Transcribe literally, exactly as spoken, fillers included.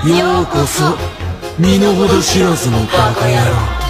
ようこそ身の程知らずのバカ野郎。